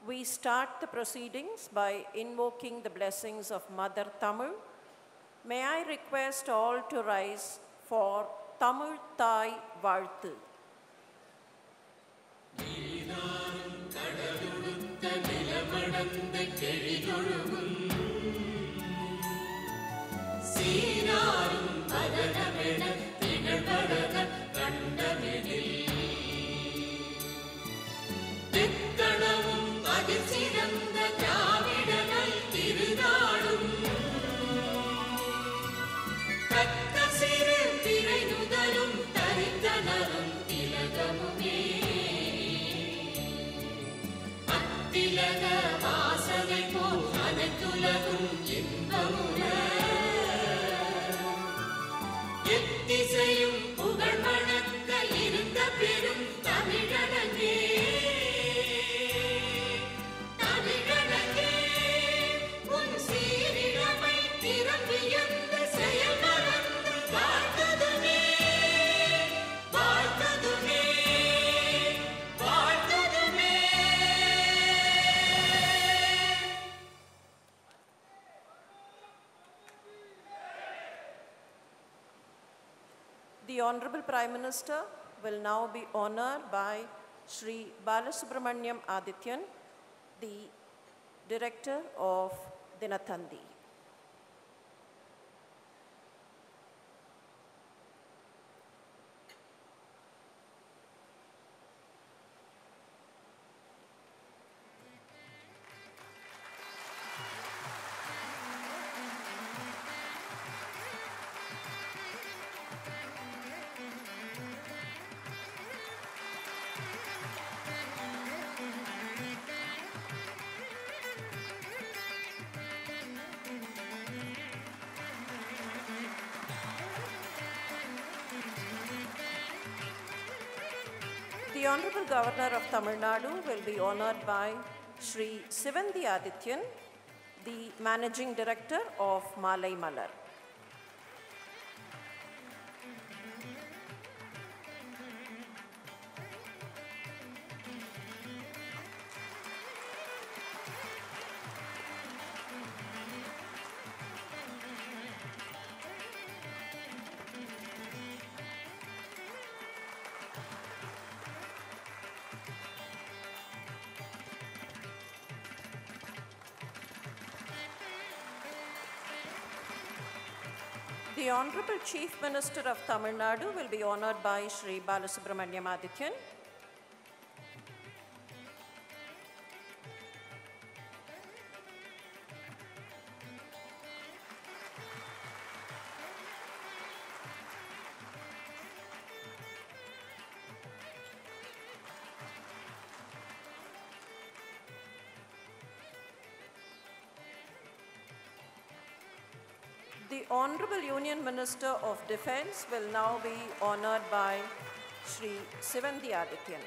We start the proceedings by invoking the blessings of Mother Tamil. May I request all to rise for Tamil Thai Vaalthu. The Honorable Prime Minister will now be honored by Shri Balasubramaniam Adityan, the Director of Daily Thanthi. The Honorable Governor of Tamil Nadu will be honored by Shri Sivanthi Adityan, the Managing Director of Malai Malar. The Honorable Chief Minister of Tamil Nadu will be honored by Shri Balasubramaniam Adityan. The Honorable Union Minister of Defence will now be honored by Shri Sivanthi Adityan.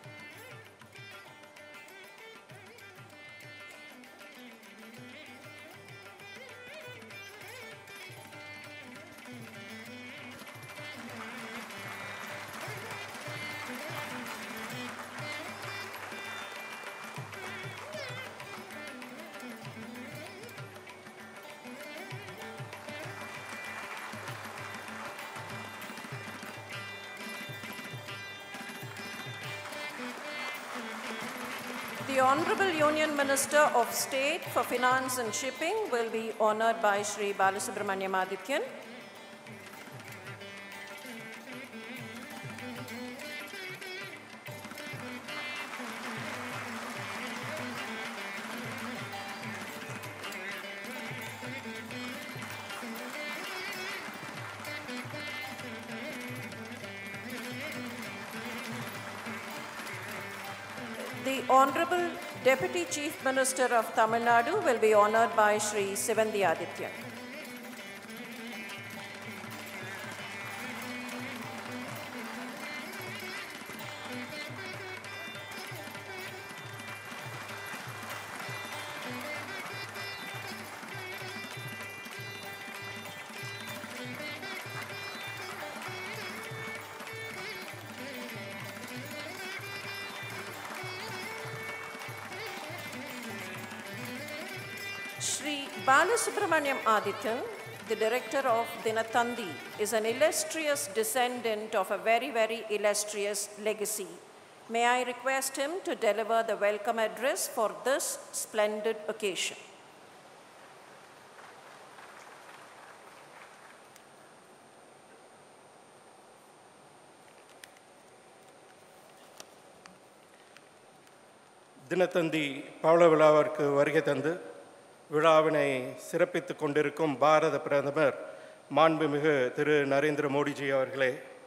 The Honorable Union Minister of State for Finance and Shipping will be honored by Shri Balasubramaniam Adityan. The Honorable Deputy Chief Minister of Tamil Nadu will be honored by Shri Sivanthi Adityan. Shri Balasubramaniam Adityan, the director of Dinatandi, is an illustrious descendant of a very, very illustrious legacy. May I request him to deliver the welcome address for this splendid occasion. Dinathanthi பவள விழாவிற்கு வருகை தந்து விழாவினை சிறப்பித்துக் கொண்டிருக்கும் பாரத பிரதமர் மாண்புமிகு திரு நரேந்திர மோடிஜி அவர்களே,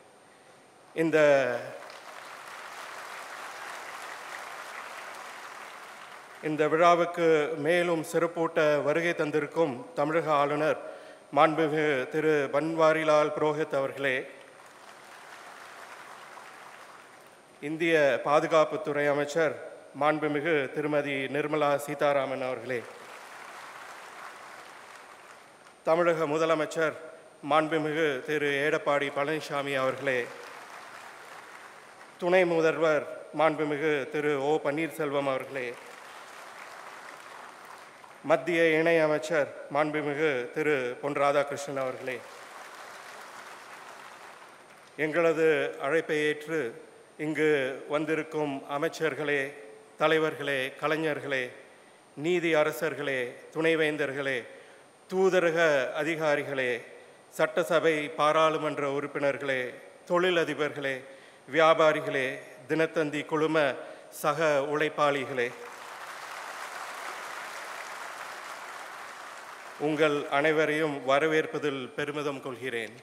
இந்த விழாவுக்கு மேலும் சிறப்பூட்ட வருகை தந்திருக்கும் தமிழக ஆளுநர் மாண்புமிகு திரு பன்வாரிலால் புரோஹித் அவர்களே, இந்திய பாதுகாப்புத்துறை அமைச்சர் மாண்புமிகு திருமதி நிர்மலா சீதாராமன் அவர்களே, தமிழக முதலமைச்சர் மாண்புமிகு திரு எடப்பாடி பழனிசாமி அவர்களே, துணை முதல்வர் மாண்புமிகு திரு ஓ பன்னீர்செல்வம் அவர்களே, மத்திய இணை அமைச்சர் மாண்புமிகு திரு பொன் ராதாகிருஷ்ணன் அவர்களே, எங்களது அழைப்பை ஏற்று இங்கு வந்திருக்கும் அமைச்சர்களே, தலைவர்களே, கலைஞர்களே, நீதி அரசர்களே, துணைவேந்தர்களே, தூதரக அதிகாரிகளே, சட்டசபை பாராளுமன்ற உறுப்பினர்களே, தொழிலதிபர்களே, வியாபாரிகளே, தினத்தந்தி குழும சக உழைப்பாளிகளே, உங்கள் அனைவரையும் வரவேற்பதில் பெருமிதம் கொள்கிறேன்.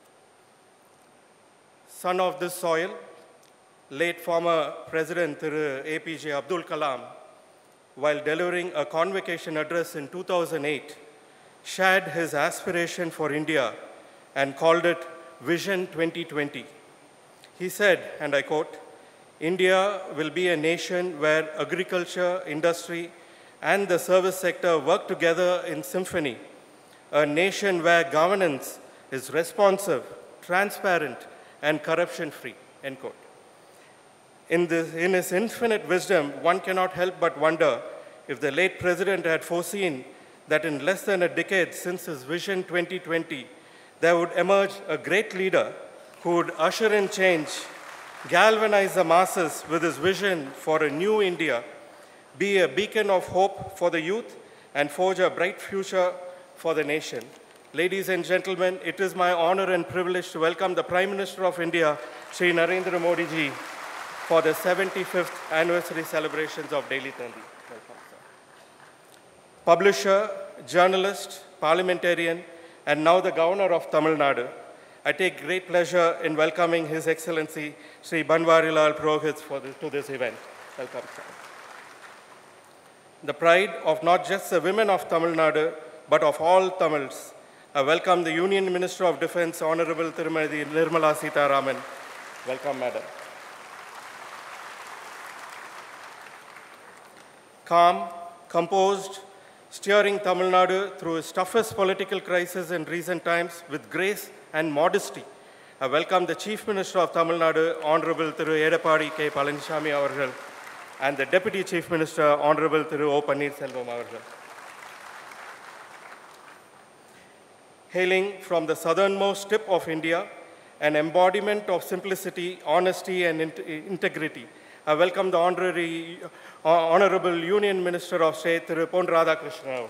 Son of this soil, late former President APJ Abdul Kalam, while delivering a convocation address in 2008, shared his aspiration for India and called it Vision 2020. He said, and I quote, "India will be a nation where agriculture, industry, and the service sector work together in symphony, a nation where governance is responsive, transparent, and corruption-free," end quote. In his infinite wisdom, one cannot help but wonder if the late president had foreseen that in less than a decade since his Vision 2020, there would emerge a great leader who would usher in change, galvanize the masses with his vision for a new India, be a beacon of hope for the youth, and forge a bright future for the nation. Ladies and gentlemen, it is my honor and privilege to welcome the Prime Minister of India, Shri Narendra Modi ji, for the 75th anniversary celebrations of Daily Thanthi. Welcome, sir. Publisher, journalist, parliamentarian, and now the Governor of Tamil Nadu, I take great pleasure in welcoming His Excellency Sri Banwarilal Purohit to this event. Welcome, sir. The pride of not just the women of Tamil Nadu, but of all Tamils, I welcome the Union Minister of Defense, Honorable Tirumadi Nirmala Sitharaman. Welcome, Madam. Calm, composed, steering Tamil Nadu through its toughest political crisis in recent times with grace and modesty, I welcome the Chief Minister of Tamil Nadu, Honorable Thiru Edappadi K. Palaniswamy avargal, and the Deputy Chief Minister, Honorable Thiru O. Pannirselvam avargal. Hailing from the southernmost tip of India, an embodiment of simplicity, honesty, and integrity, I welcome the Honorable Union Minister of State, Thiru Pon Radhakrishnan.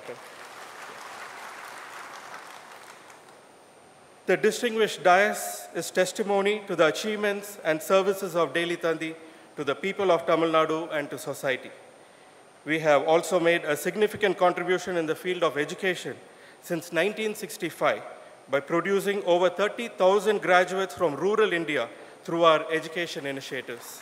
The distinguished dais is testimony to the achievements and services of Daily Thanthi to the people of Tamil Nadu and to society. We have also made a significant contribution in the field of education since 1965 by producing over 30,000 graduates from rural India through our education initiatives.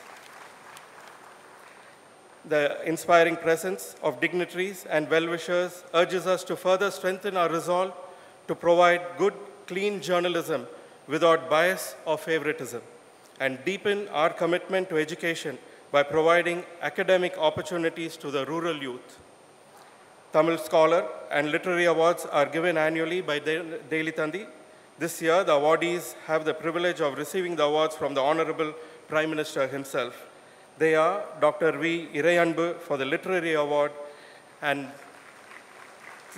The inspiring presence of dignitaries and well-wishers urges us to further strengthen our resolve to provide good, clean journalism without bias or favoritism, and deepen our commitment to education by providing academic opportunities to the rural youth. Tamil Scholar and Literary Awards are given annually by Daily Thanthi. This year, the awardees have the privilege of receiving the awards from the Honorable Prime Minister himself. They are Dr. V. Irayanbu for the Literary Award and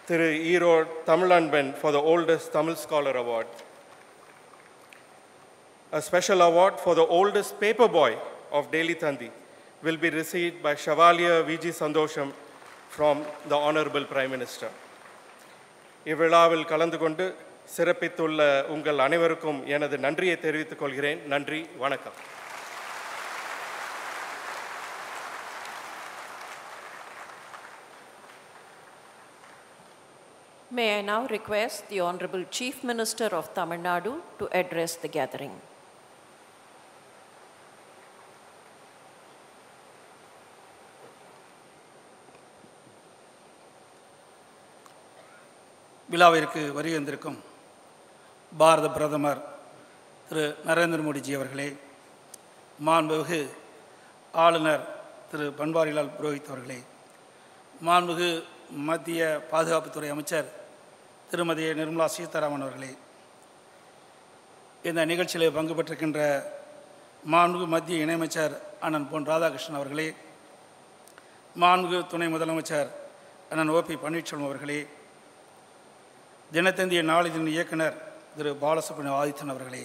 Thiru Erode Tamilanben for the oldest Tamil Scholar Award. A special award for the oldest paper boy of Daily Thanthi will be received by Chevalier V.G. Sandosham from the Honorable Prime Minister. இவ்விழாவில் கலந்து கொண்டு சிறப்பித்துள்ள உங்கள் அனைவருக்கும் எனது நன்றியை தெரிவித்துக் கொள்கிறேன். நன்றி, வணக்கம். May I now request the Honorable Chief Minister of Tamil Nadu to address the gathering. விழாவிற்கு வருகின்றிருக்கும் பாரத பிரதமர் திரு நரேந்திர மோடிஜி அவர்களே, மாண்புமிகு ஆளுநர் திரு பன்வாரிலால் புரோஹித் அவர்களே, மாண்புமிகு மத்திய பாதுகாப்புத்துறை அமைச்சர் திருமதி நிர்மலா சீதாராமன் அவர்களே, இந்த நிகழ்ச்சியில் பங்கு பெற்றிருக்கின்ற மாண்புமிகு மத்திய இணையமைச்சர் அண்ணன் பொன் ராதாகிருஷ்ணன் அவர்களே, மாண்புமிகு துணை முதலமைச்சர் அண்ணன் ஓ.பி. பன்னீர்செல்வம் அவர்களே, தினத்தந்திய நாளிதழின் இயக்குனர் திரு பாலசுப்ரமணியம் ஆதித்தன் அவர்களே,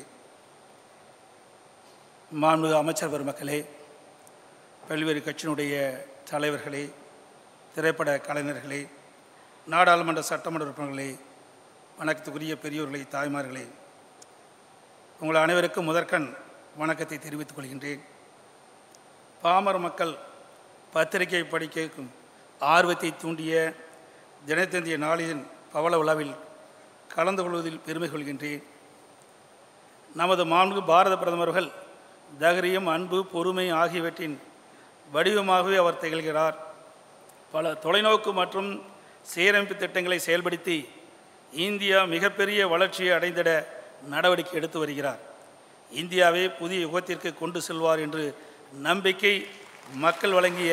மாண்புமிகு அமைச்சர் பெருமக்களே, பல்வேறு கட்சியினுடைய தலைவர்களே, திரைப்பட கலைஞர்களே, நாடாளுமன்ற சட்டமன்ற உறுப்பினர்களே, வணக்கத்துக்குரிய பெரியோர்களே, தாய்மார்களே, உங்கள் அனைவருக்கும் முதற்கண் வணக்கத்தை தெரிவித்துக் கொள்கின்றேன். பாமர மக்கள் பத்திரிகை படிக்கும் ஆர்வத்தை தூண்டிய தினத்தந்திய நாளிதழின் பவள விழாவில் கலந்து கொள்வதில் பெருமை கொள்கின்றேன். நமது மாண்புமிகு பாரத பிரதமர்கள் தைரியம், அன்பு, பொறுமை ஆகியவற்றின் வடிவமாகவே அவர் திகழ்கிறார். பல தொலைநோக்கு மற்றும் சீரமைப்பு திட்டங்களை செயல்படுத்தி இந்தியா மிகப்பெரிய வளர்ச்சியை அடைந்திட நடவடிக்கை எடுத்து வருகிறார். இந்தியாவை புதிய யுகத்திற்கு கொண்டு செல்வார் என்று நம்பிக்கை மக்கள் வழங்கிய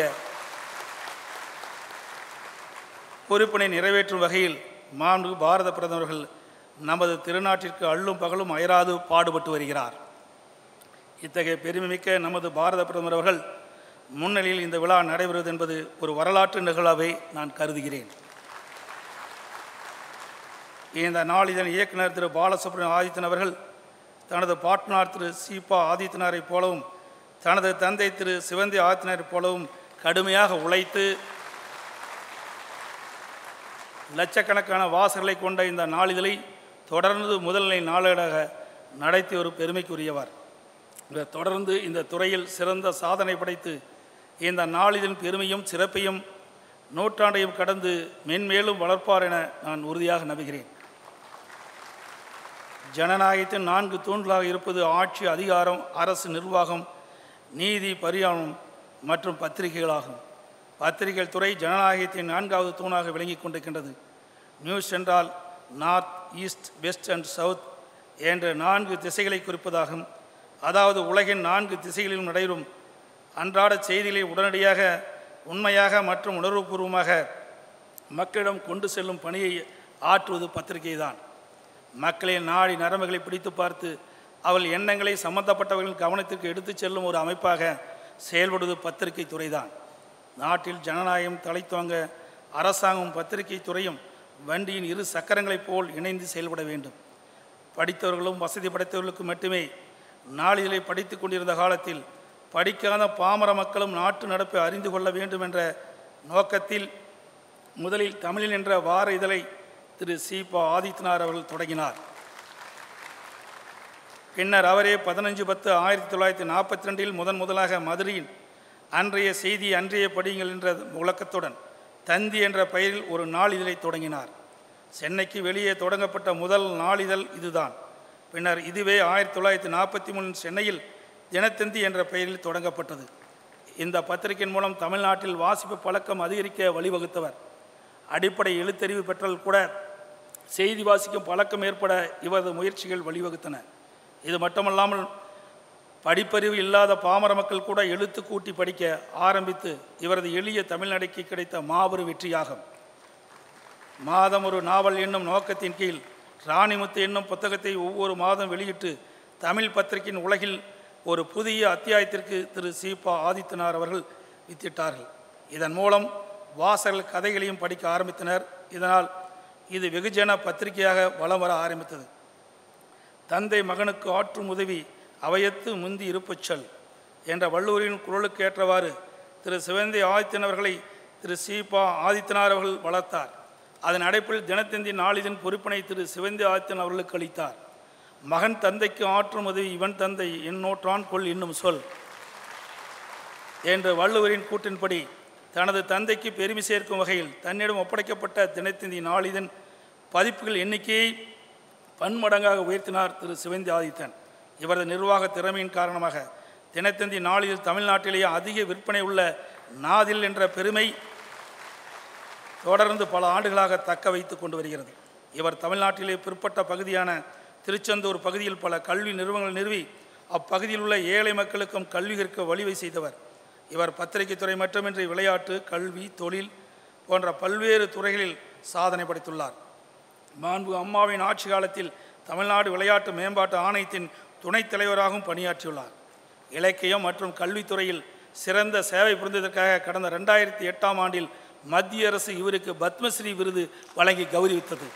பொறுப்பினை நிறைவேற்றும் வகையில் மாண்புமிகு பாரத பிரதமர்கள் நமது திருநாட்டிற்கு அள்ளும் பகலும் அயராது பாடுபட்டு வருகிறார். இத்தகைய பெருமைமிக்க நமது பாரத பிரதமர் அவர்கள் முன்னிலையில் இந்த விழா நடைபெறுவது என்பது ஒரு வரலாற்று நிகழ்வாகவே நான் கருதுகிறேன். இந்த நாளிதழ் இயக்குனர் திரு பாலசுப்ரமணியம் ஆதித்தன் அவர்கள் தனது பாட்னார் திரு சீபா ஆதித்தனாரைப் போலவும் தனது தந்தை திரு சிவந்தி ஆதித்தனாரைப் போலவும் கடுமையாக உழைத்து லட்சக்கணக்கான வாசகர்களை கொண்ட இந்த நாளிதழை தொடர்ந்து முதல்நிலை நாளேடாக நடத்தி ஒரு பெருமைக்குரியவர். தொடர்ந்து இந்த துறையில் சிறந்த சாதனை படைத்து இந்த நாளிதழின் பெருமையும் சிறப்பையும் நூற்றாண்டையும் கடந்து மென்மேலும் வளர்ப்பார் என நான் உறுதியாக நம்புகிறேன். ஜனநாயகத்தின் 4 தூண்களாக இருப்பது ஆட்சி, அதிகாரம், அரசு நிர்வாகம், நீதி, பரியாணம் மற்றும் பத்திரிகைகளாகும். பத்திரிகைகள் துறை ஜனநாயகத்தின் 4வது தூணாக விளங்கி கொண்டிருக்கின்றது. நியூஸ் என்றால் north, east, west and south என்ற 4 திசைகளை குறிப்பதாகும். அதாவது உலகின் 4 திசைகளிலும் நடைபெறும் அன்றாட செய்திகளை உடனடியாக, உண்மையாக மற்றும் உணர்வுபூர்வமாக மக்களிடம் கொண்டு செல்லும் பணியை ஆற்றுவது பத்திரிகை தான். மக்களின் நாடி நரம்புகளை பிடித்து பார்த்து அவள் எண்ணங்களை சம்பந்தப்பட்டவர்களின் கவனத்திற்கு எடுத்துச் செல்லும் ஒரு அமைப்பாக செயல்படுவது பத்திரிகை துறைதான். நாட்டில் ஜனநாயகம் தலைத்தோங்க அரசாங்கம் பத்திரிகை துறையும் வண்டியின் 2 சக்கரங்களைப் போல் இணைந்து செயல்பட வேண்டும். படித்தவர்களும் வசதி படைத்தவர்களுக்கும் மட்டுமே நாளிதழை படித்து கொண்டிருந்த காலத்தில் படிக்காத பாமர மக்களும் நாட்டு நடப்பை அறிந்து கொள்ள வேண்டும் என்ற நோக்கத்தில் முதலில் தமிழில் என்ற வார இதழை திரு சீபா ஆதித்தனார் அவர்கள் தொடங்கினார். பின்னர் அவரே 15/10/1942 முதலாக மதுரையின் அன்றைய செய்தி அன்றைய படியுங்கள் என்ற முழக்கத்துடன் தந்தி என்ற பெயரில் ஒரு நாளிதழை தொடங்கினார். சென்னைக்கு வெளியே தொடங்கப்பட்ட முதல் நாளிதழ் இதுதான். பின்னர் இதுவே 1943 சென்னையில் தினத்தந்தி என்ற பெயரில் தொடங்கப்பட்டது. இந்த பத்திரிகையின் மூலம் தமிழ்நாட்டில் வாசிப்பு பழக்கம் அதிகரிக்க வழிவகுத்தவர். அடிப்படை எழுத்தறிவு பெற்றால் கூட செய்தி வாசிக்கும் பழக்கம் ஏற்பட இவரது முயற்சிகள் வழிவகுத்தன. இது மட்டுமல்லாமல் படிப்பறிவு இல்லாத பாமர மக்கள் கூட எழுத்து கூட்டி படிக்க ஆரம்பித்து இவரது எளிய தமிழ்நடைக்கு கிடைத்த மாபெரும் வெற்றியாகும். மாதம் ஒரு நாவல் என்னும் நோக்கத்தின் கீழ் ராணிமுத்து என்னும் புத்தகத்தை ஒவ்வொரு மாதம் வெளியிட்டு தமிழ் பத்திரிகையின் உலகில் ஒரு புதிய அத்தியாயத்திற்கு திரு சீபா ஆதித்தனார் அவர்கள் வித்திட்டார்கள். இதன் மூலம் வாசகர்கள் கதைகளையும் படிக்க ஆரம்பித்தனர். இதனால் இது வெகுஜன பத்திரிகையாக வலம் வர ஆரம்பித்தது. தந்தை மகனுக்கு ஆற்றும் உதவி அவையத்து முந்தி இருப்புச்சல் என்ற வள்ளுவரின் குரலுக்கு ஏற்றவாறு திரு சிவந்தி ஆதித்தன் அவர்களை திரு சீபா ஆதித்தனார் அவர்கள் வளர்த்தார். அதன் அடிப்படையில் தினத்தந்தி நாளிதழ் பொறுப்பினை திரு சிவந்தி ஆதித்தன் அவர்களுக்கு அளித்தார். மகன் தந்தைக்கு ஆற்றும் உதவி இவன் தந்தை என்னோற்றான் கொள் இன்னும் சொல் என்ற வள்ளுவரின் கூற்றின்படி தனது தந்தைக்கு பெருமை சேர்க்கும் வகையில் தன்னிடம் ஒப்படைக்கப்பட்ட தினத்தந்தி நாளிதழ் பதிப்புகள் எண்ணிக்கையை பன்மடங்காக உயர்த்தினார் திரு சிவந்தி ஆதித்தன். இவரது நிர்வாக திறமையின் காரணமாக தினத்தந்தி நாளிதழ் தமிழ்நாட்டிலேயே அதிக விற்பனை உள்ள நாதில் என்ற பெருமை தொடர்ந்து பல ஆண்டுகளாக தக்க வைத்து கொண்டு வருகிறது. இவர் தமிழ்நாட்டிலே பிற்பட்ட பகுதியான திருச்செந்தூர் பகுதியில் பல கல்வி நிறுவனங்கள் நிறுவி அப்பகுதியில் உள்ள ஏழை மக்களுக்கும் கல்வி கற்க வழிவகை செய்தவர். இவர் பத்திரிகை துறை மட்டுமின்றி விளையாட்டு, கல்வி, தொழில் போன்ற பல்வேறு துறைகளில் சாதனை படைத்துள்ளார். மாண்பு அம்மாவின் ஆட்சி காலத்தில் தமிழ்நாடு விளையாட்டு மேம்பாட்டு ஆணையத்தின் துணைத் தலைவராகவும் பணியாற்றியுள்ளார். இலக்கியம் மற்றும் கல்வித்துறையில் சிறந்த சேவை புரிந்ததற்காக கடந்த 2008ஆம் ஆண்டில் மத்திய அரசு இவருக்கு பத்மஸ்ரீ விருது வழங்கி கௌரவித்தது.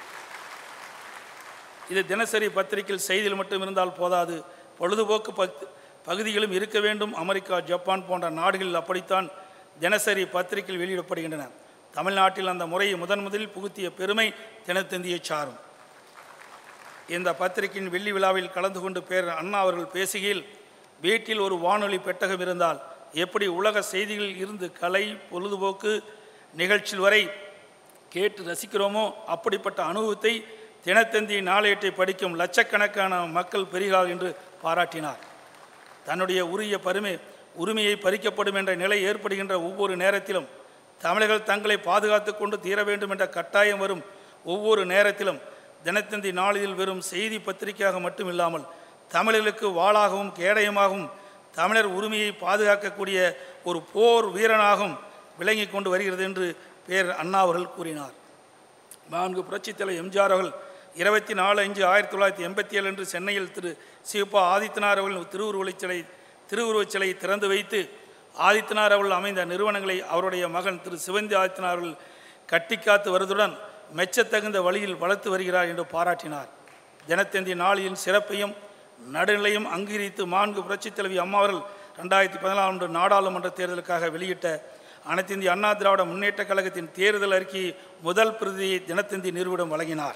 இது தினசரி பத்திரிகையில் செய்தியில் மட்டும் இருந்தால் போதாது, பொழுதுபோக்கு பகுதிகளும் இருக்க வேண்டும். அமெரிக்கா, ஜப்பான் போன்ற நாடுகளில் அப்படித்தான் தினசரி பத்திரிகையில் வெளியிடப்படுகின்றன. தமிழ்நாட்டில் அந்த முறையை முதலில் புகுத்திய பெருமை தினத்தந்தியை சாரும். இந்த பத்திரிகையின் வெள்ளி விழாவில் கலந்து கொண்டு அண்ணா அவர்கள் பேசுகையில், வீட்டில் ஒரு வானொலி பெட்டகம் இருந்தால் எப்படி உலக செய்திகளில் இருந்து கலை, பொழுதுபோக்கு நிகழ்ச்சிகள் வரை கேட்டு ரசிக்கிறோமோ அப்படிப்பட்ட அனுபவத்தை தினத்தந்தி நாளேட்டை படிக்கும் லட்சக்கணக்கான மக்கள் பெறுகிறார்கள் என்று பாராட்டினார். தன்னுடைய உரிமையை பறிக்கப்படும் என்ற நிலை ஏற்படுகின்ற ஒவ்வொரு நேரத்திலும் தமிழர்கள் தங்களை பாதுகாத்து கொண்டு தீர வேண்டும் என்ற கட்டாயம் வரும் ஒவ்வொரு நேரத்திலும் தினத்தந்தி நாளிதழ் வெறும் செய்தி பத்திரிகையாக மட்டுமில்லாமல் தமிழர்களுக்கு வாளாகவும் கேடயமாகவும் தமிழர் உரிமையை பாதுகாக்கக்கூடிய ஒரு போர் வீரனாகவும் விளங்கி கொண்டு வருகிறது என்று அண்ணா அவர்கள் கூறினார். நான்கு புரட்சித் தலைவர் எம்ஜிஆர் அவர்கள் 24/5/1987 அன்று சென்னையில் திரு சீபா ஆதித்தனார் அவர்கள் திருவுருவச் சிலை திறந்து வைத்து ஆதித்தனார் அவர்கள் அமைந்த நிறுவனங்களை அவருடைய மகன் திரு சிவந்தி ஆதித்தனார் அவர்கள் கட்டிக்காத்து வருவதுடன் மெச்சத்தகுந்த வழியில் வளர்த்து வருகிறார் என்று பாராட்டினார். தினத்தந்தி நாளின் சிறப்பையும் நடுநிலையும் அங்கீகரித்து மாண்பு புரட்சித் தலைவி அம்மா அவர்கள் 2014ஆம் ஆண்டு நாடாளுமன்ற தேர்தலுக்காக வெளியிட்ட அனைத்து இந்திய அண்ணா திராவிட முன்னேற்ற கழகத்தின் தேர்தல் அறிக்கையை முதல் பிரதியை தினத்தந்தி நிறுவனம் வழங்கினார்.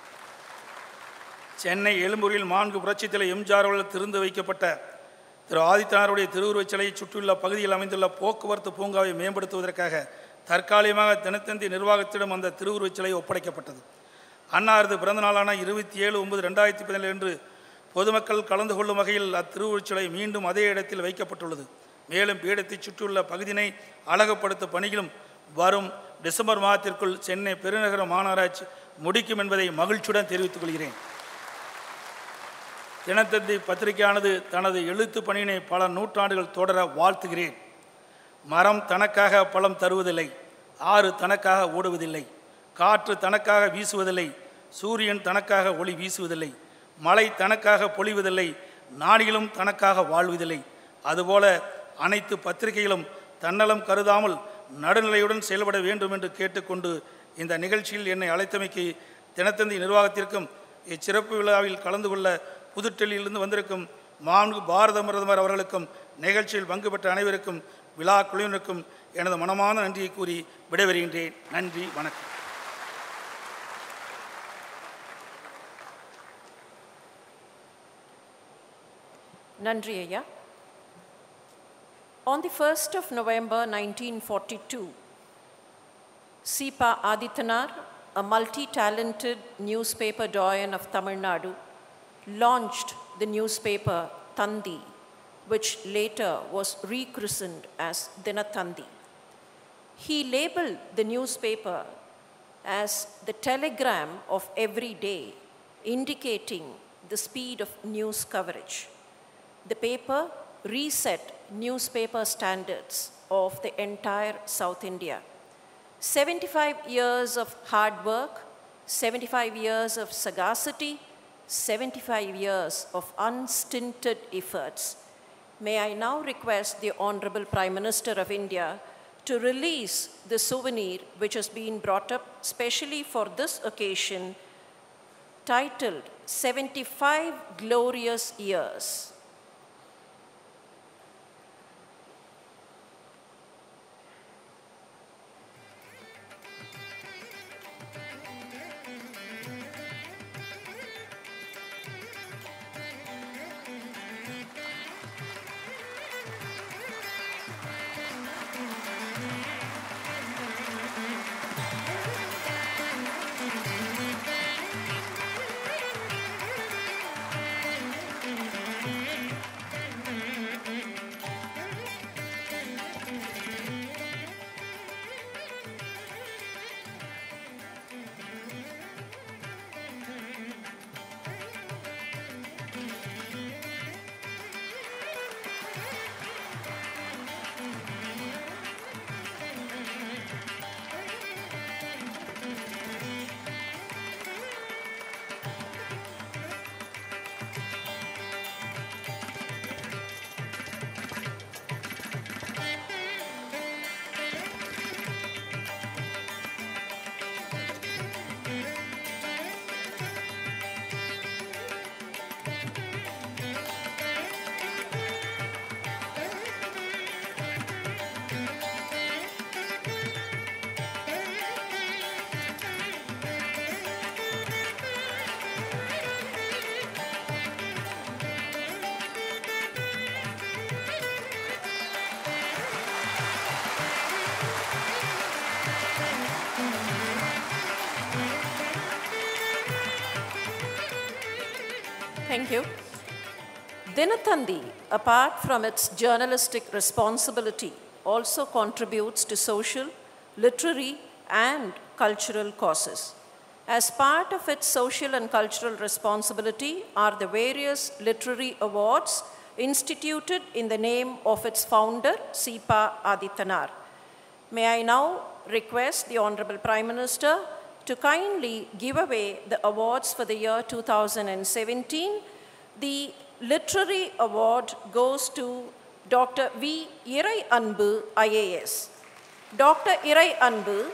சென்னை எழும்பூரில் மாண்பு புரட்சித் தலைவர் எம்ஜிஆர் அவர்கள் திறந்து வைக்கப்பட்ட திரு ஆதித்தனாருடைய திருவுருவச் சிலையை சுற்றியுள்ள பகுதியில் அமைந்துள்ள போக்குவரத்து பூங்காவை மேம்படுத்துவதற்காக தற்காலிகமாக தினத்தந்தி நிர்வாகத்திடம் அந்த திருவுருவச் சிலை ஒப்படைக்கப்பட்டது. அன்னாரது பிறந்த நாளான 27/9/2017 அன்று பொதுமக்கள் கலந்து கொள்ளும் வகையில் அத்திருவுருவச் சிலை மீண்டும் அதே இடத்தில் வைக்கப்பட்டுள்ளது. மேலும் பீடத்தை சுற்றியுள்ள பகுதியினை அழகுபடுத்தும் பணிகளும் வரும் டிசம்பர் மாதத்திற்குள் சென்னை பெருநகர மாநகராட்சி முடிக்கும் என்பதை மகிழ்ச்சியுடன் தெரிவித்துக் கொள்கிறேன். தினத்தந்தி பத்திரிகையானது தனது எழுத்து பணியினை பல நூற்றாண்டுகள் தொடர வாழ்த்துகிறேன். மரம் தனக்காக பழம் தருவதில்லை, ஆறு தனக்காக ஓடுவதில்லை, காற்று தனக்காக வீசுவதில்லை, சூரியன் தனக்காக ஒளி வீசுவதில்லை, மழை தனக்காக பொழிவதில்லை, நாடுகளும் தனக்காக வாழ்வதில்லை. அதுபோல அனைத்து பத்திரிகைகளும் தன்னலம் கருதாமல் நடுநிலையுடன் செயல்பட வேண்டும் என்று கேட்டுக்கொண்டு இந்த நிகழ்ச்சியில் என்னை அழைத்தமைக்கு தினத்தந்தி நிர்வாகத்திற்கும் இச்சிறப்பு விழாவில் கலந்து கொள்ள புதுடெல்லியிலிருந்து வந்திருக்கும் மாண்பு பாரத பிரதமர் அவர்களுக்கும் நிகழ்ச்சியில் பங்கு பெற்ற அனைவருக்கும் விழா குழுவினருக்கும் எனது மனமான நன்றியை கூறி விடைபெறுகின்றேன். நன்றி, வணக்கம். நன்றி ஐயா. On the 1st of November 1942, Sipa Adityanar, a multi-talented newspaper doyen of Tamil Nadu, launched the newspaper Thanthi, which later was rechristened as Dinathanthi. He labeled the newspaper as the telegram of every day, indicating the speed of news coverage. The paper reset newspaper standards of the entire South India. 75 years of hard work, 75 years of sagacity, 75 years of unstinted efforts. May I now request the Honorable Prime Minister of India to release the souvenir which has been brought up specially for this occasion, titled 75 Glorious Years. Thank you. Dinathanthi, apart from its journalistic responsibility, also contributes to social, literary, and cultural causes. As part of its social and cultural responsibility are the various literary awards instituted in the name of its founder, Sipa Adityanar. May I now request the Honorable Prime Minister to kindly give away the awards for the year 2017. The literary award goes to Dr. V. Irai Anbu, IAS. Dr. Irai Anbu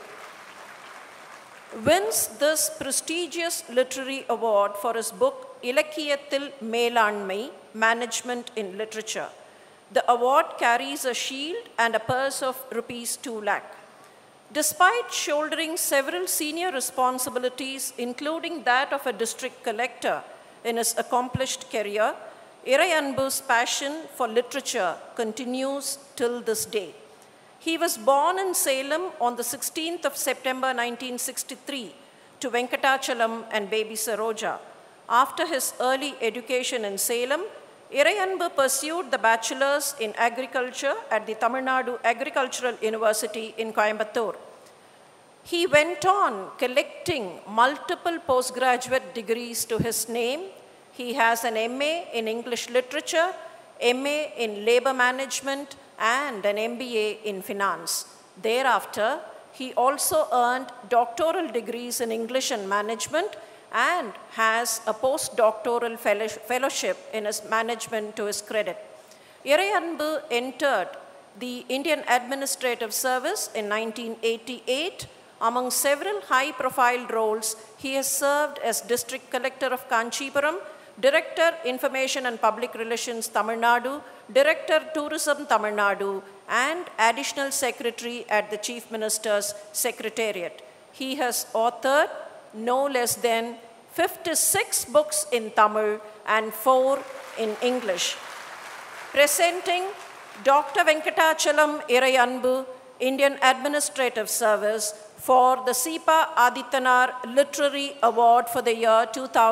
wins this prestigious literary award for his book Ilakkiyathil Melanmai, Management in Literature. The award carries a shield and a purse of ₹2 lakh. Despite shouldering several senior responsibilities, including that of a district collector in his accomplished career, Irai Anbu's passion for literature continues till this day. He was born in Salem on the 16th of September 1963 to Venkatachalam and baby Saroja. After his early education in Salem, Irai Anbu pursued the bachelor's in agriculture at the Tamil Nadu Agricultural University in Coimbatore. He went on collecting multiple postgraduate degrees to his name. He has an MA in English Literature, MA in Labor Management, and an MBA in Finance. Thereafter, he also earned doctoral degrees in English and Management and has a postdoctoral fellowship in his management to his credit. Irai Anbu entered the Indian Administrative Service in 1988. Among several high-profile roles, he has served as District Collector of Kanchipuram, Director, Information and Public Relations, Tamil Nadu, Director, Tourism, Tamil Nadu, and Additional Secretary at the Chief Minister's Secretariat. He has authored no less than 56 books in Tamil and 4 in English. Presenting Dr. Venkatachalam Irai Anbu, Indian Administrative Service, for the Sipa Adityanar Literary Award for the year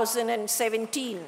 2017.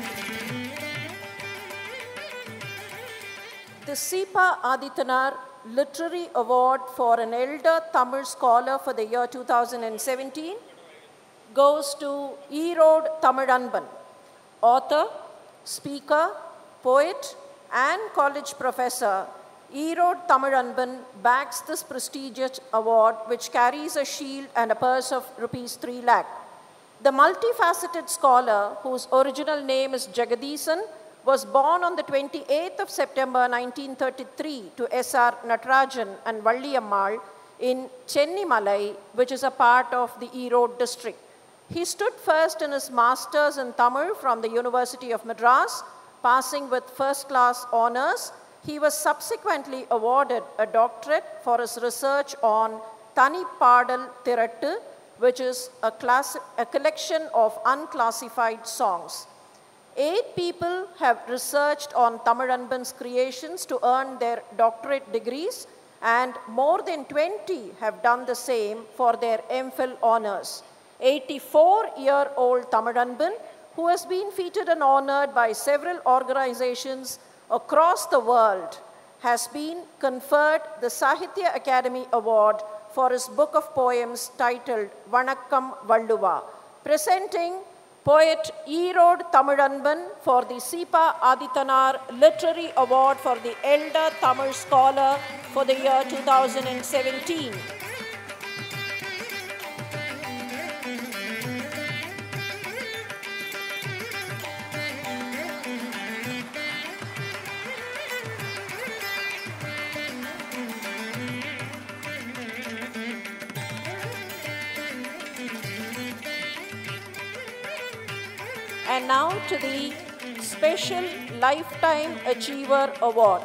The Sipa Adityanar Literary Award for an Elder Tamil Scholar for the year 2017 goes to Erode Tamilanban, author, speaker, poet, and college professor. Erode Tamilanban backs this prestigious award, which carries a shield and a purse of rupees 3 lakh. The multifaceted scholar, whose original name is Jagadisan, was born on the 28th of September 1933 to S.R. Natarajan and Valliyammal in Chennai, which is a part of the Erode district. He stood first in his masters in Tamil from the University of Madras, passing with first-class honors. He was subsequently awarded a doctorate for his research on Thani Padal Thirattu, which is a collection of unclassified songs. 8 people have researched on Tamilanban's creations to earn their doctorate degrees, and more than 20 have done the same for their MPhil honors. 84-year-old Tamilanban, who has been feted and honored by several organizations across the world, has been conferred the Sahitya Academy Award for his book of poems titled Vanakkam Valluva, presenting poet Erode Tamilanban for the Sipa Adityanar Literary Award for the Elder Tamil Scholar for the year 2017. And now to the Special Lifetime Achiever Award.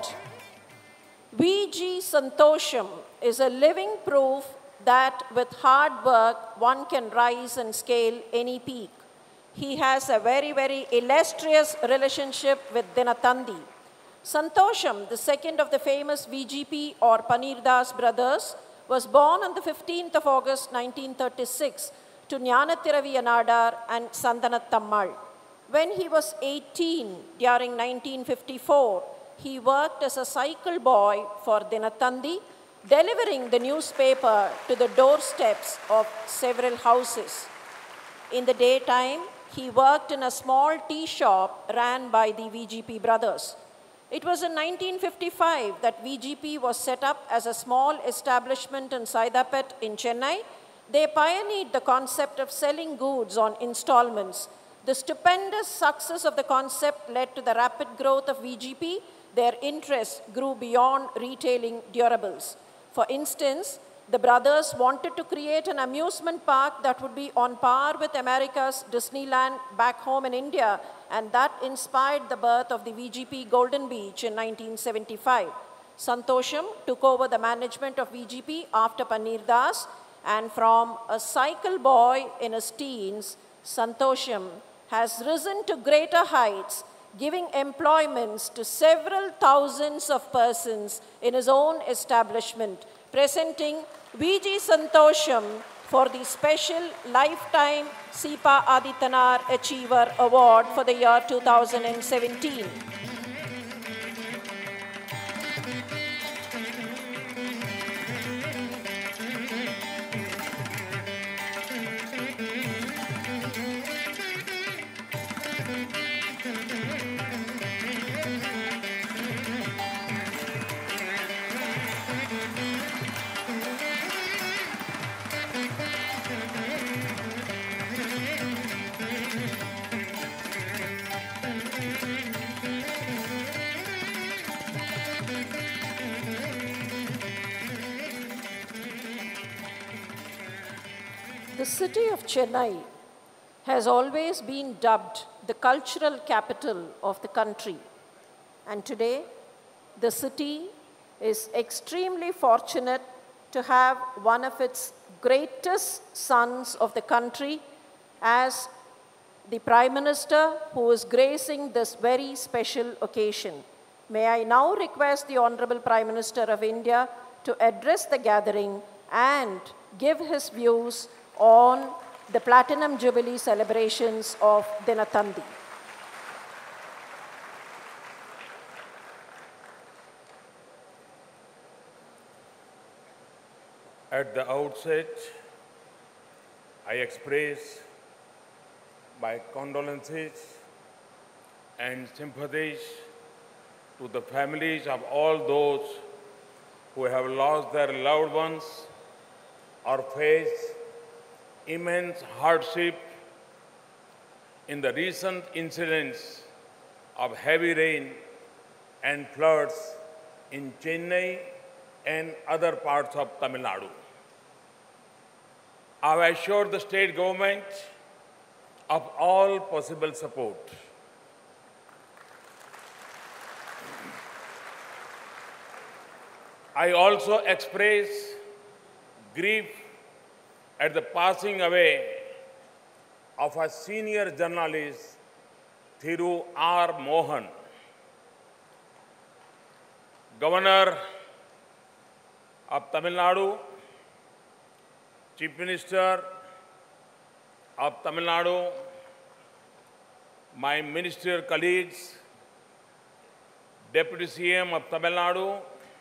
V.G. Santosham is a living proof that with hard work, one can rise and scale any peak. He has a very, very illustrious relationship with Dinathanthi. Santosham, the second of the famous VGP or Panirdas brothers, was born on the 15th of August 1936 to Jnanathiravi Nadar and Sandanathammal. When he was 18, during 1954, he worked as a cycle boy for Dinathanthi, delivering the newspaper to the doorsteps of several houses. In the daytime, he worked in a small tea shop ran by the VGP brothers. It was in 1955 that VGP was set up as a small establishment in Saidapet in Chennai. They pioneered the concept of selling goods on installments. The stupendous success of the concept led to the rapid growth of VGP. Their interest grew beyond retailing durables. For instance, the brothers wanted to create an amusement park that would be on par with America's Disneyland back home in India, and that inspired the birth of the VGP Golden Beach in 1975. Santosham took over the management of VGP after Panirdas, and from a cycle boy in his teens, Santosham has risen to greater heights, giving employments to several thousands of persons in his own establishment, presenting V.G. Santosham for the Special Lifetime Sipa Adityanar Achiever Award for the year 2017. The city of Chennai has always been dubbed the cultural capital of the country. And today, the city is extremely fortunate to have one of its greatest sons of the country as the Prime Minister who is gracing this very special occasion. May I now request the Honorable Prime Minister of India to address the gathering and give his views on the Platinum Jubilee celebrations of Dinathanthi. At the outset, I express my condolences and sympathies to the families of all those who have lost their loved ones or face immense hardship in the recent incidents of heavy rain and floods in Chennai and other parts of Tamil Nadu. I have assured the state government of all possible support. I also express grief at the passing away of a senior journalist, Thiru R. Mohan. Governor of Tamil Nadu, Chief Minister of Tamil Nadu, my ministerial colleagues, Deputy CM of Tamil Nadu,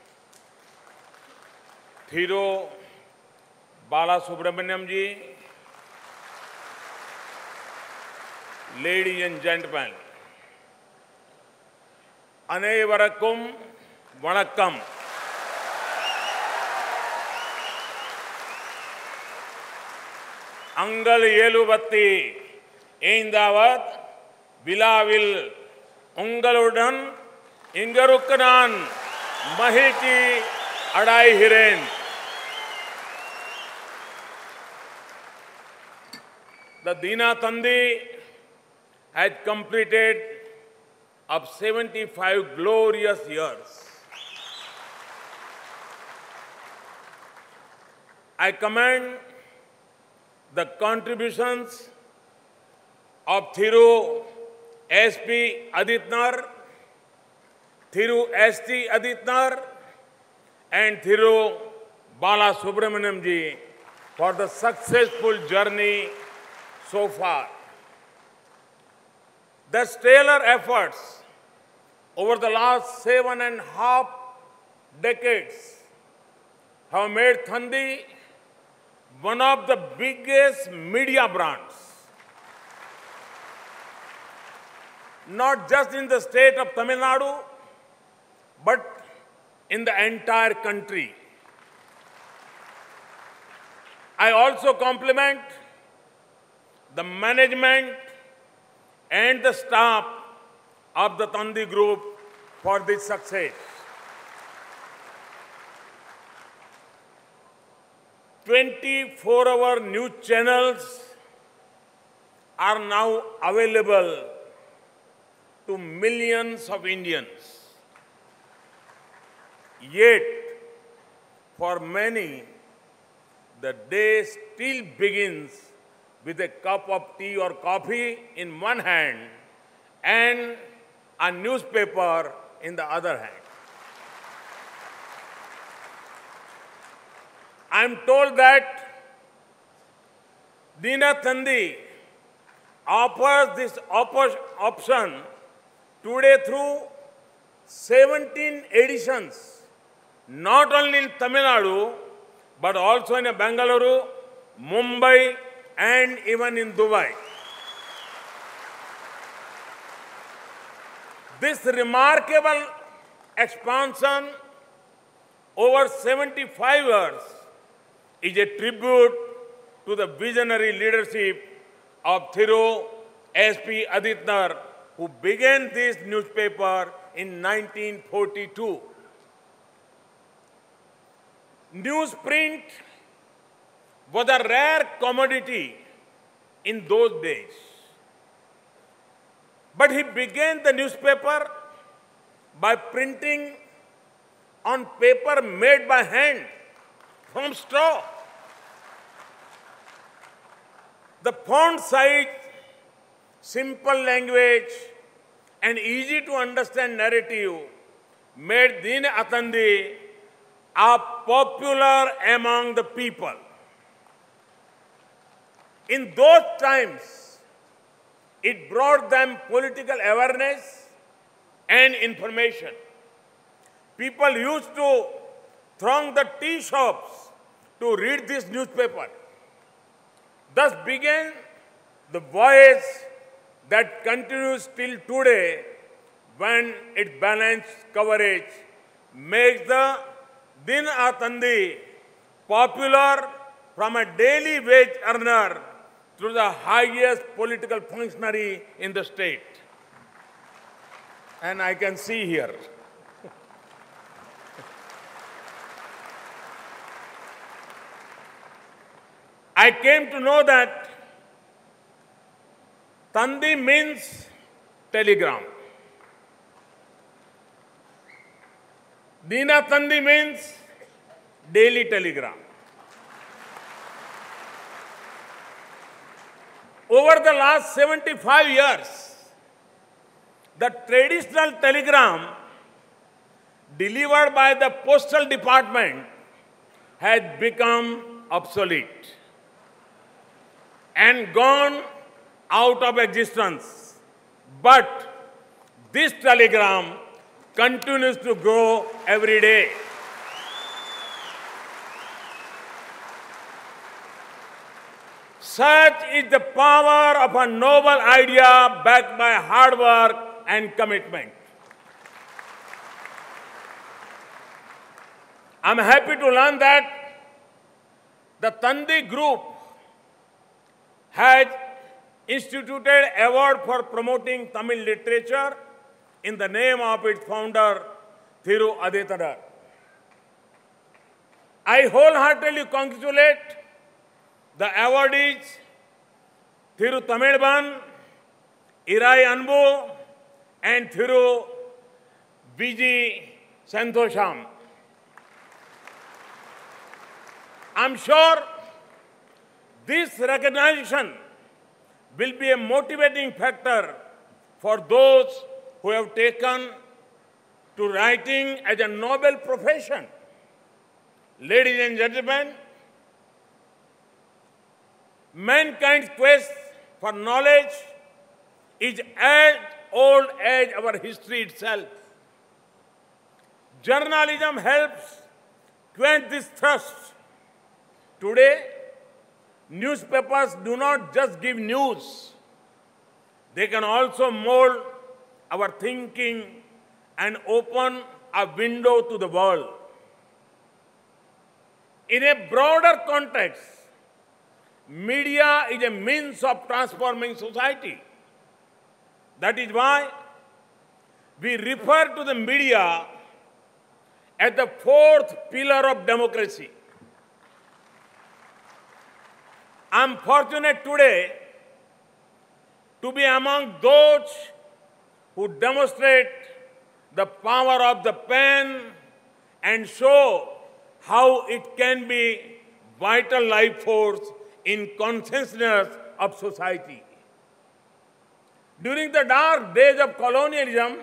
Thiru Balasubramaniam ji, ladies and gentlemen, Anevarakum Vanakkam. Angal Yeluvatti Eindavat Vilavil Ungaludan Ingarukkanan Mahiki Adai Hiren. The Dina Thanthi had completed of 75 glorious years. I commend the contributions of Thiru SP Aditnar, Thiru ST Aditnar, and Thiru Balasubramaniam ji for the successful journey so far. Their stellar efforts over the last 7.5 decades have made Thanthi one of the biggest media brands, not just in the state of Tamil Nadu, but in the entire country. I also compliment the management and the staff of the Thanthi Group for this success. 24-hour news channels are now available to millions of Indians. Yet, for many, the day still begins with a cup of tea or coffee in one hand and a newspaper in the other hand. I am told that Dina Thanthi offers this option today through 17 editions, not only in Tamil Nadu, but also in Bengaluru, Mumbai, and even in Dubai. This remarkable expansion over 75 years is a tribute to the visionary leadership of Thiru SP Aditnar, who began this newspaper in 1942. Newsprint was a rare commodity in those days. But he began the newspaper by printing on paper made by hand from straw. The font size, simple language, and easy to understand narrative made Dina Thanthi popular among the people. In those times, it brought them political awareness and information. People used to throng the tea shops to read this newspaper. Thus began the voyage that continues till today, when its balanced coverage makes the Daily Thanthi popular from a daily wage earner to the highest political functionary in the state. And I can see here. I came to know that Thanthi means telegram. Daily Thanthi means daily telegram. Over the last 75 years, the traditional telegram delivered by the postal department has become obsolete and gone out of existence. But this telegram continues to grow every day. Such is the power of a noble idea backed by hard work and commitment. I'm happy to learn that the Thanthi group has instituted an award for promoting Tamil literature in the name of its founder, Thiru Aditadar. I wholeheartedly congratulate the awardees, Thiru Tamilban, Irai Anbu, and Thiru Viji Santosham. I'm sure this recognition will be a motivating factor for those who have taken to writing as a noble profession. Ladies and gentlemen, mankind's quest for knowledge is as old as our history itself. Journalism helps quench this thirst. Today, newspapers do not just give news. They can also mold our thinking and open a window to the world. In a broader context, media is a means of transforming society. That is why we refer to the media as the fourth pillar of democracy. I am fortunate today to be among those who demonstrate the power of the pen and show how it can be vital life force in consciousness of society. During the dark days of colonialism,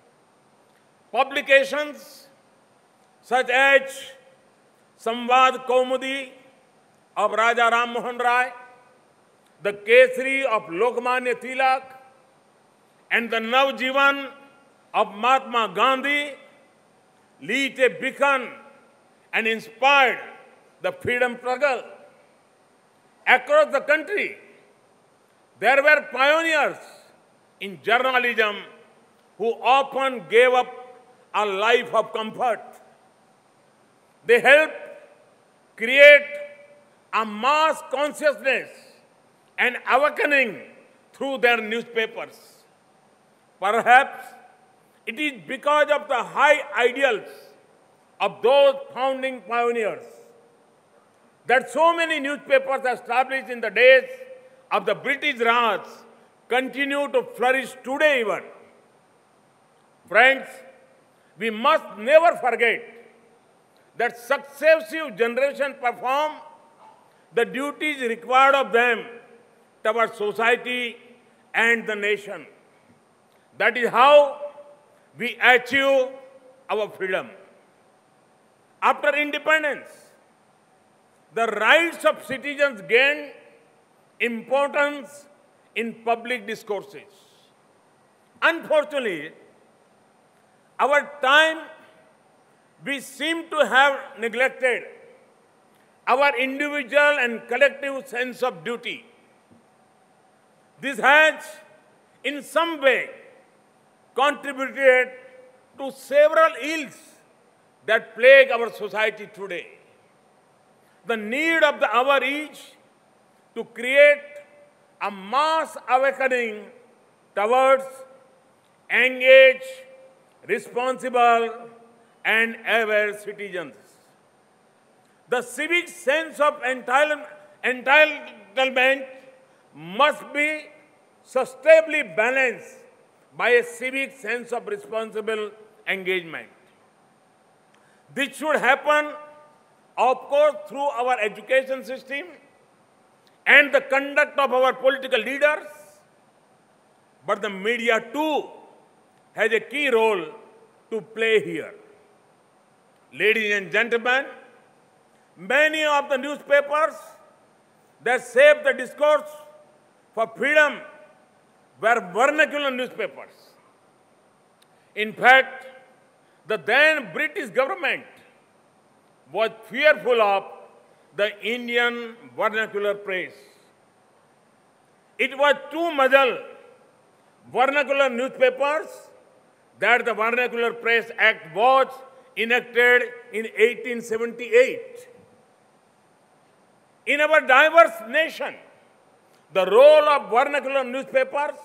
publications such as Samvad Kaumudi of Raja Ram Mohan Rai, the Kesari of Lokmanya Tilak, and the Navjivan of Mahatma Gandhi lit a beacon and inspired the freedom struggle. Across the country, there were pioneers in journalism who often gave up a life of comfort. They helped create a mass consciousness and awakening through their newspapers. Perhaps it is because of the high ideals of those founding pioneers that so many newspapers established in the days of the British Raj continue to flourish today even. Friends, we must never forget that successive generations perform the duties required of them towards society and the nation. That is how we achieve our freedom. After independence, the rights of citizens gained importance in public discourses. Unfortunately, our time we seem to have neglected our individual and collective sense of duty. This has, in some way, contributed to several ills that plague our society today. The need of the hour is to create a mass awakening towards engaged, responsible, and aware citizens. The civic sense of entitlement must be sustainably balanced by a civic sense of responsible engagement. This should happen, of course, through our education system and the conduct of our political leaders, but the media too has a key role to play here. Ladies and gentlemen, many of the newspapers that shaped the discourse for freedom were vernacular newspapers. In fact, the then British government was fearful of the Indian vernacular press. It was to muzzle vernacular newspapers that the Vernacular Press Act was enacted in 1878. In our diverse nation, the role of vernacular newspapers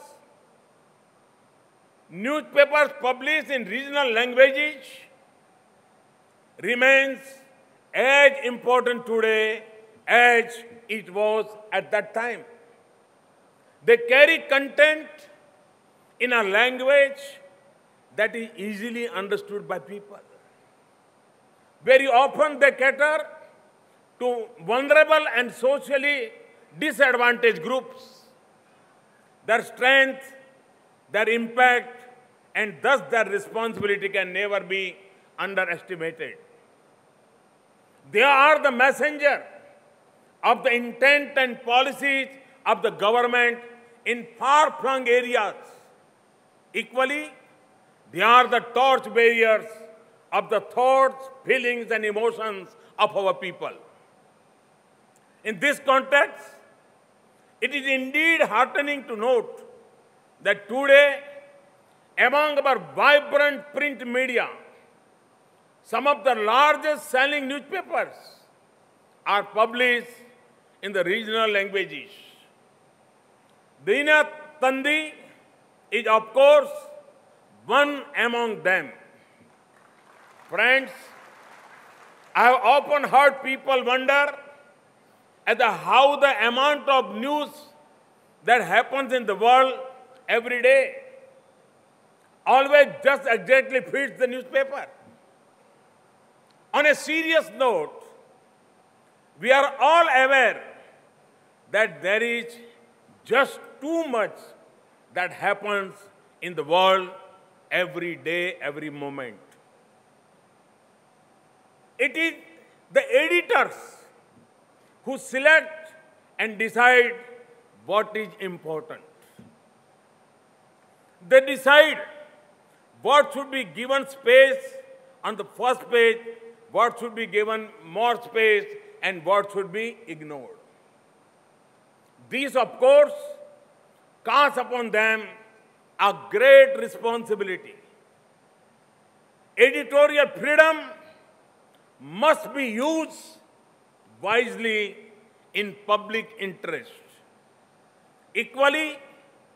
published in regional languages, remains as important today as it was at that time. They carry content in a language that is easily understood by people. Very often they cater to vulnerable and socially disadvantaged groups. Their strength, their impact, and thus their responsibility can never be underestimated. They are the messenger of the intent and policies of the government in far-flung areas. Equally, they are the torch bearers of the thoughts, feelings, and emotions of our people. In this context, it is indeed heartening to note that today, among our vibrant print media, some of the largest selling newspapers are published in the regional languages. Daily Thanthi is, of course, one among them. Friends, I have often heard people wonder at how the amount of news that happens in the world every day always just exactly fits the newspaper. On a serious note, we are all aware that there is just too much that happens in the world every day, every moment. It is the editors who select and decide what is important. They decide what should be given space on the first page, what should be given more space, and what should be ignored. These, of course, cast upon them a great responsibility. Editorial freedom must be used wisely in public interest. Equally,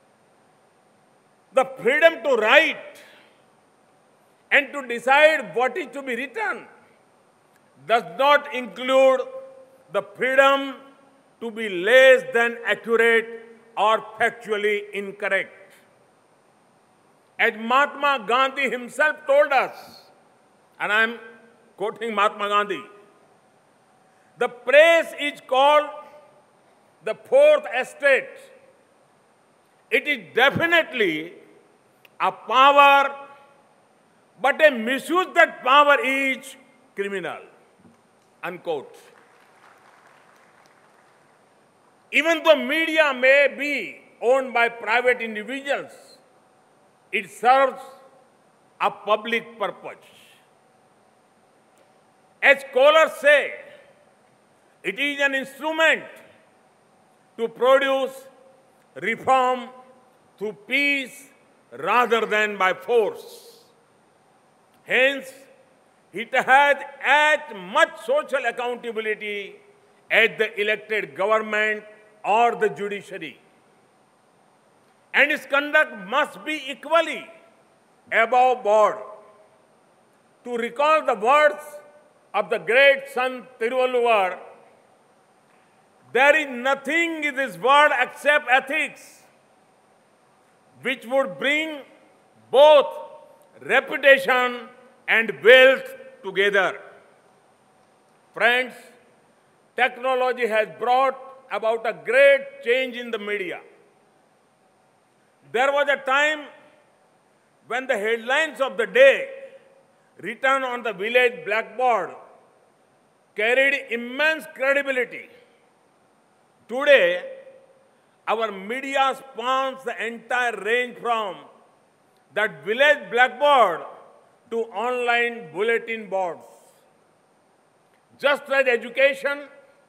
the freedom to write and to decide what is to be written does not include the freedom to be less than accurate or factually incorrect. As Mahatma Gandhi himself told us, and I am quoting Mahatma Gandhi, the press is called the fourth estate. It is definitely a power, but a misuse that power is criminal. Unquote. Even though media may be owned by private individuals, it serves a public purpose. As scholars say, It is an instrument to produce reform through peace rather than by force. Hence, it has as much social accountability as the elected government or the judiciary. And its conduct must be equally above board. To recall the words of the great Sant Tiruvalluvar, there is nothing in this world except ethics which would bring both reputation and wealth together. Friends, technology has brought about a great change in the media. There was a time when the headlines of the day written on the village blackboard carried immense credibility. Today, our media spans the entire range from that village blackboard to online bulletin boards. Just as education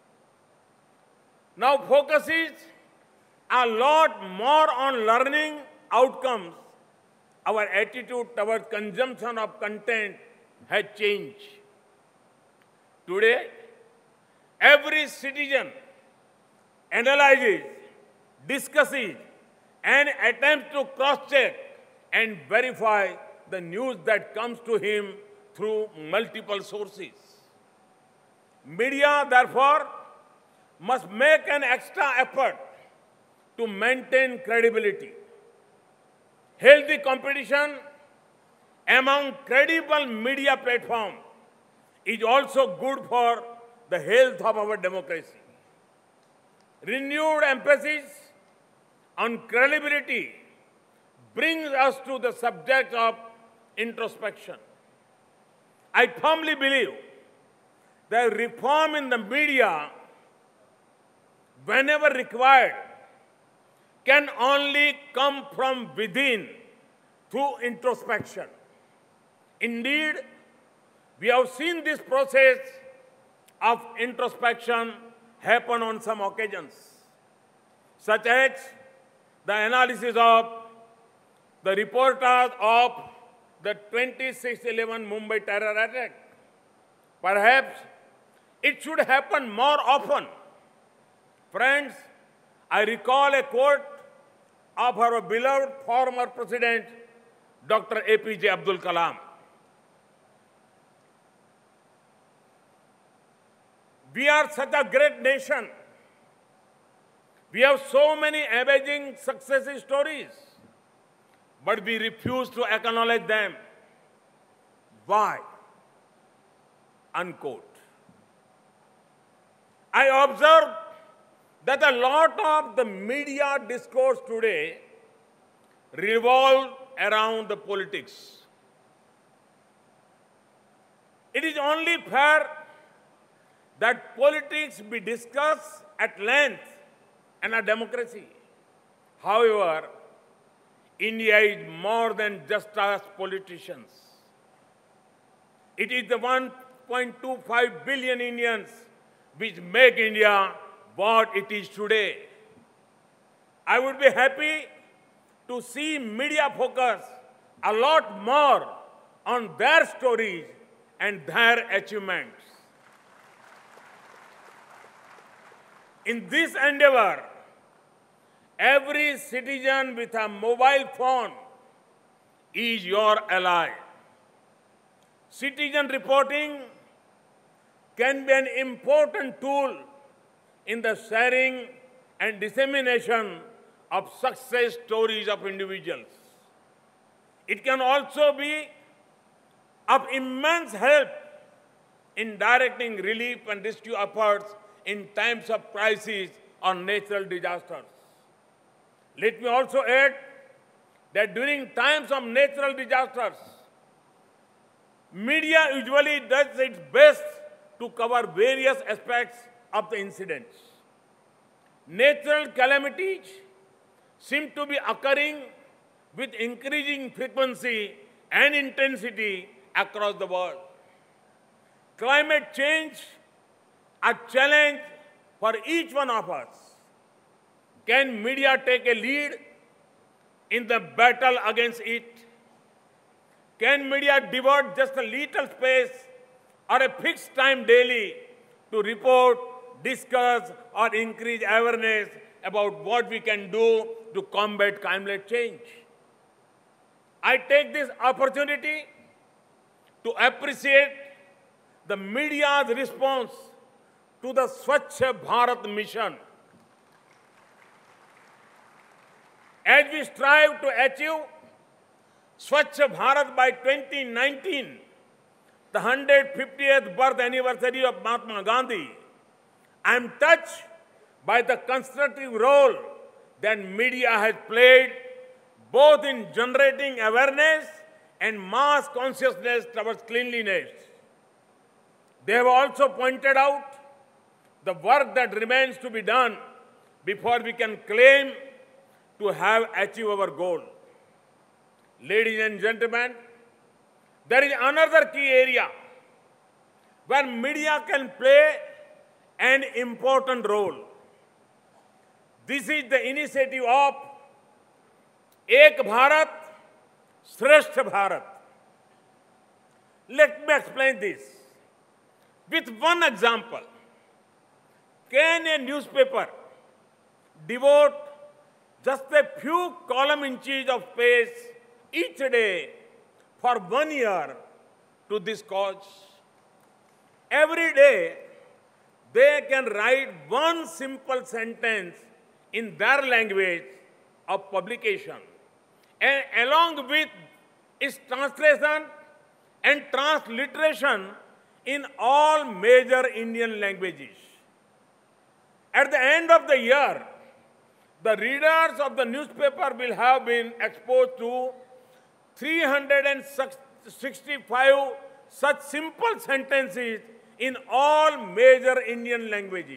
now focuses a lot more on learning outcomes, our attitude towards consumption of content has changed. Today, every citizen analyzes, discusses, and attempts to cross-check and verify the news that comes to him through multiple sources. Media, therefore, must make an extra effort to maintain credibility. Healthy competition among credible media platforms is also good for the health of our democracy. Renewed emphasis on credibility brings us to the subject of introspection. I firmly believe that reform in the media, whenever required, can only come from within through introspection. Indeed, we have seen this process of introspection happen on some occasions, such as the analysis of the reporters of the 26/11 Mumbai terror attack. Perhaps it should happen more often. Friends, I recall a quote of our beloved former President, Dr. APJ Abdul Kalam. We are such a great nation. We have so many amazing success stories, but we refuse to acknowledge them. Why? Unquote. I observe that a lot of the media discourse today revolves around the politics. It is only fair that politics be discussed at length in a democracy. However, India is more than just us politicians. It is the 1.25 billion Indians which make India what it is today. I would be happy to see media focus a lot more on their stories and their achievements. In this endeavor, every citizen with a mobile phone is your ally. Citizen reporting can be an important tool in the sharing and dissemination of success stories of individuals. It can also be of immense help in directing relief and rescue efforts in times of crisis or natural disasters. Let me also add that during times of natural disasters, media usually does its best to cover various aspects of the incidents. Natural calamities seem to be occurring with increasing frequency and intensity across the world. Climate change a challenge for each one of us. Can media take a lead in the battle against it? Can media devote just a little space or a fixed time daily to report, discuss, or increase awareness about what we can do to combat climate change? I take this opportunity to appreciate the media's response to the Swachh Bharat mission. As we strive to achieve Swachh Bharat by 2019, the 150th birth anniversary of Mahatma Gandhi, I am touched by the constructive role that media has played both in generating awareness and mass consciousness towards cleanliness. They have also pointed out the work that remains to be done before we can claim to have achieved our goal. Ladies and gentlemen, there is another key area where media can play an important role. This is the initiative of Ek Bharat, Shresth Bharat. Let me explain this with one example. Can a newspaper devote just a few column inches of space each day for 1 year to this cause? Every day, they can write one simple sentence in their language of publication, and along with its translation and transliteration in all major Indian languages. At the end of the year, the readers of the newspaper will have been exposed to 365 such simple sentences in all major Indian languages.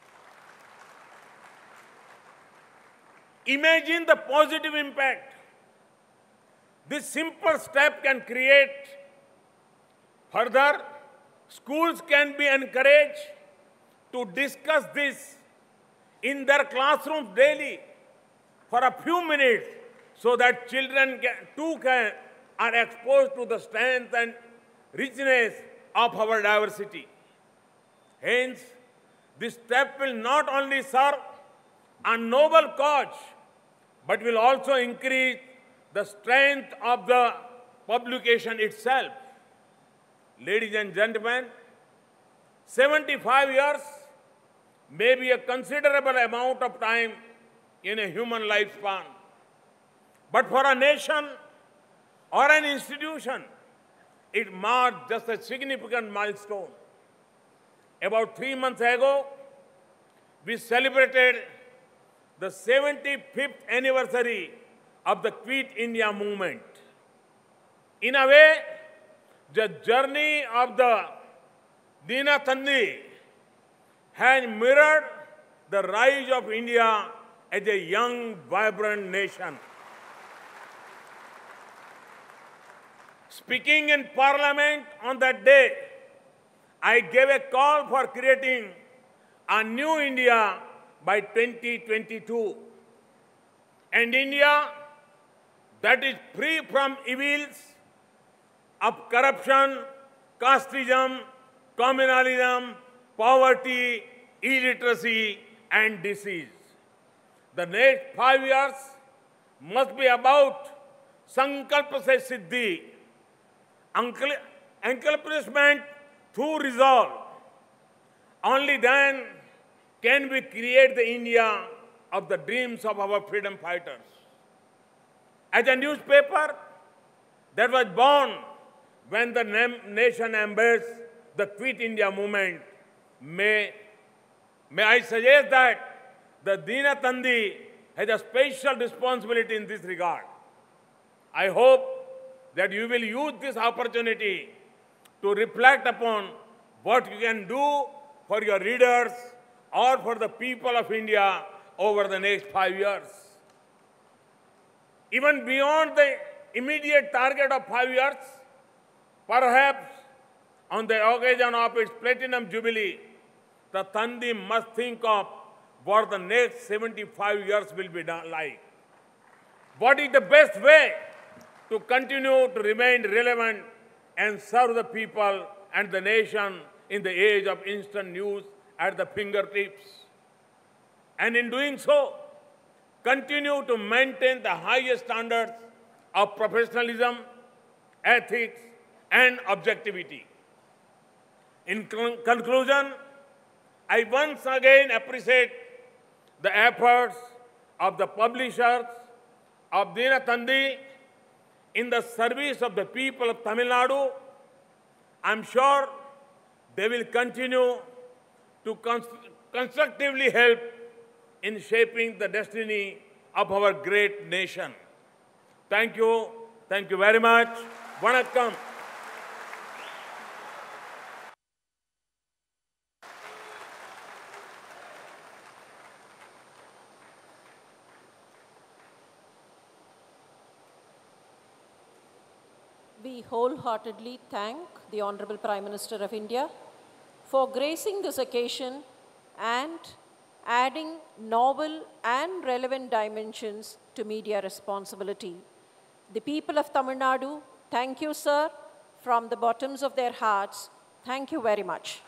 Imagine the positive impact this simple step can create. Further, schools can be encouraged to discuss this in their classrooms daily for a few minutes so that children are exposed to the strength and richness of our diversity. Hence, this step will not only serve a noble cause, but will also increase the strength of the publication itself. Ladies and gentlemen, 75 years may be a considerable amount of time in a human lifespan. But for a nation or an institution, it marks just a significant milestone. About 3 months ago, we celebrated the 75th anniversary of the Quit India movement. In a way, the journey of the Daily Thanthi has mirrored the rise of India as a young, vibrant nation. Speaking in Parliament on that day, I gave a call for creating a new India by 2022. And India that is free from evils of corruption, casteism, communalism, poverty, illiteracy, and disease. The next 5 years must be about Sankalp Se Siddhi, accomplishment through resolve. Only then can we create the India of the dreams of our freedom fighters. As a newspaper that was born when the nation embraced the Quit India movement, may I suggest that the Daily Thanthi has a special responsibility in this regard. I hope that you will use this opportunity to reflect upon what you can do for your readers or for the people of India over the next 5 years. Even beyond the immediate target of 5 years, perhaps on the occasion of its Platinum Jubilee, the Thandi must think of what the next 75 years will be done like. What is the best way to continue to remain relevant and serve the people and the nation in the age of instant news at the fingertips? And in doing so, continue to maintain the highest standards of professionalism, ethics, and objectivity. In conclusion, I once again appreciate the efforts of the publishers of Daily Thanthi in the service of the people of Tamil Nadu. I'm sure they will continue to constructively help in shaping the destiny of our great nation. Thank you. Thank you very much. Vanakkam. We wholeheartedly thank the Honorable Prime Minister of India for gracing this occasion and adding novel and relevant dimensions to media responsibility. The people of Tamil Nadu, thank you, sir, from the bottoms of their hearts. Thank you very much.